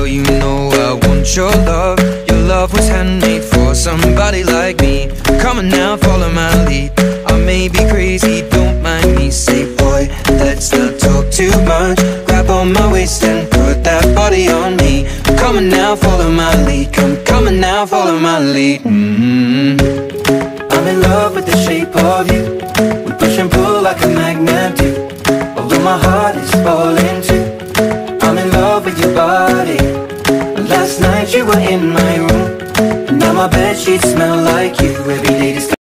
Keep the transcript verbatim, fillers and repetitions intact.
you know I want your love. Your love was handmade for somebody like me. Come on now, follow my lead. I may be crazy, don't mind me. Say boy, let's not talk too much. Grab on my waist and put that body on me. Come on now, follow my lead. Come, come on now, follow my lead. mm-hmm. I'm in love with the shape of you. We push and pull like a magnet do. Although my heart is falling too, I'm in love with your body. Last night you were in my room, and now my bedsheets smell like you. Every day